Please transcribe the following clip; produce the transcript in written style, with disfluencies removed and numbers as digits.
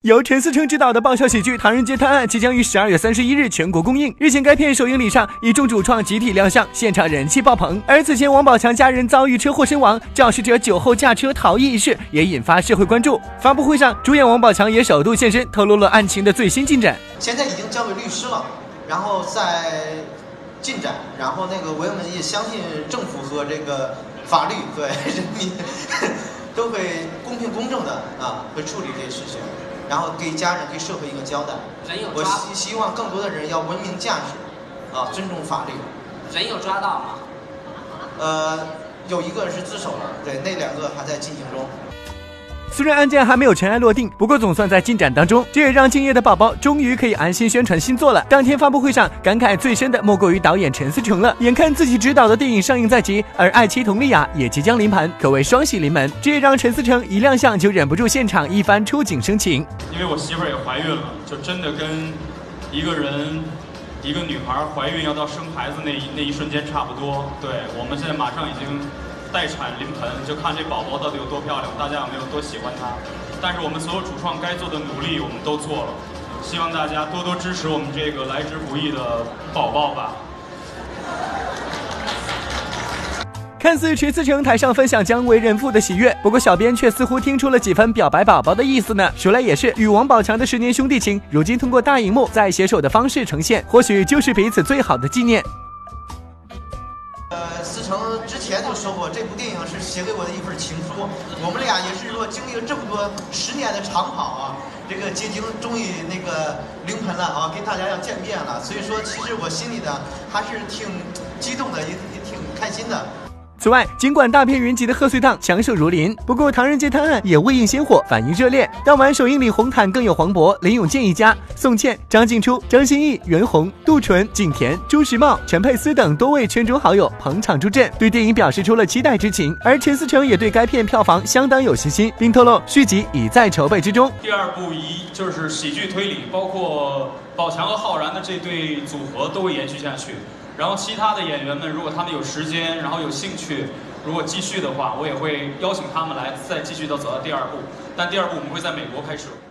由陈思诚执导的爆笑喜剧《唐人街探案》即将于12月31日全国公映。日前，该片首映礼上一众主创集体亮相，现场人气爆棚。而此前王宝强家人遭遇车祸身亡，肇事者酒后驾车逃逸一事也引发社会关注。发布会上，主演王宝强也首度现身，透露了案情的最新进展。 现在已经交给律师了，然后再进展，然后我们也相信政府和这个法律对人民都会公平公正的会处理这些事情。然后给家人、给社会一个交代。我希望更多的人要文明驾驶，尊重法律。 人有抓到吗？ 有一个是自首了，对，那2个还在进行中。 虽然案件还没有尘埃落定，不过总算在进展当中，这也让敬业的宝宝终于可以安心宣传新作了。当天发布会上，感慨最深的莫过于导演陈思诚了。眼看自己执导的电影上映在即，而爱妻佟丽娅也即将临盘，可谓双喜临门。这也让陈思诚一亮相就忍不住现场一番触景生情。 因为我媳妇儿也怀孕了，就真的跟一个女孩怀孕要到生孩子那一瞬间差不多。对，我们现在马上已经待产临盆，就看这宝宝到底有多漂亮，大家有没有多喜欢她。但是我们所有主创该做的努力我们都做了，希望大家多多支持我们这个来之不易的宝宝吧。 看似陈思诚台上分享将为人父的喜悦，不过小编却似乎听出了几分表白宝宝的意思呢。说来也是，与王宝强的10年兄弟情，如今通过大荧幕再携手的方式呈现，或许就是彼此最好的纪念。 思诚之前就说过，这部电影是写给我的一份情书。我们俩也是说经历了这么多10年的长跑这个结晶终于临盆了跟大家要见面了。所以说，其实我心里呢还是挺激动的，也挺开心的。 此外，尽管大片云集的贺岁档强手如林，不过《唐人街探案》也未映先火，反应热烈。当晚首映礼红毯更有黄渤、林永健一家、宋茜、张静初、张歆艺、袁弘、杜淳、景甜、朱时茂、陈佩斯等多位圈中好友捧场助阵，对电影表示出了期待之情。而陈思诚也对该片票房相当有信心，并透露续集已在筹备之中。 第2部就是喜剧推理，包括宝强和浩然的这对组合都会延续下去。然后其他的演员们，如果他们有时间，然后有兴趣，如果继续的话，我也会邀请他们来再继续走到第2部。但第2部我们会在美国拍摄。